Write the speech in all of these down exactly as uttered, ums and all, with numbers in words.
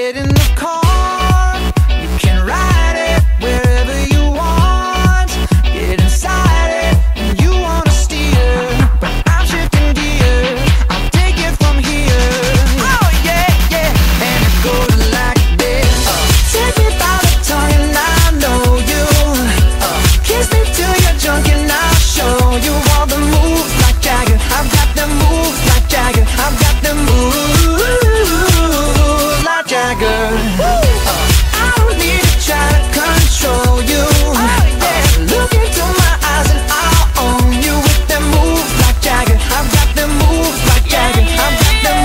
Get in the car, you can ride it wherever you want. Get inside it, and you wanna steer, but I'm shifting gears, I'll take it from here. Oh yeah, yeah, and it goes like this. uh, Take me by the tongue and I know you. uh, Kiss me till you're drunk and I'll show you all the moves like Jagger. I've got the moves like Jagger. I've got the moves like Jagger. uh, I don't need to try to control you. Oh, yeah. Look into my eyes and I'll own you with them moves like Jagger. I've got them moves like Jagger. I've got them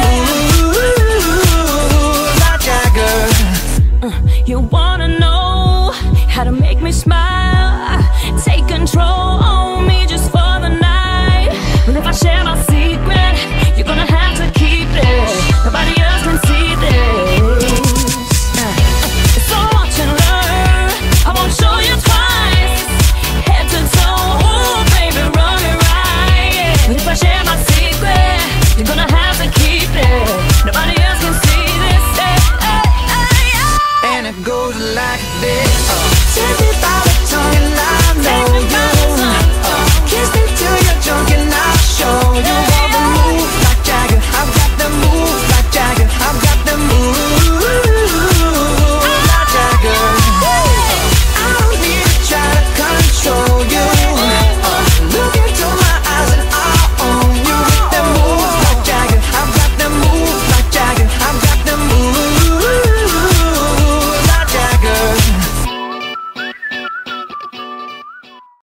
moves like Jagger. Uh, you wanna know how to make me smile? Take control on me just for the night. Well, if I share my secret, you're gonna have to keep it. Nobody else can see this. Uh, so watch and learn. I won't show you twice. Head to toe, ooh, baby, run it right. But if I share my secret, you're gonna have to keep it. Nobody else can see this. Hey, hey, hey, hey. And it goes like this. uh,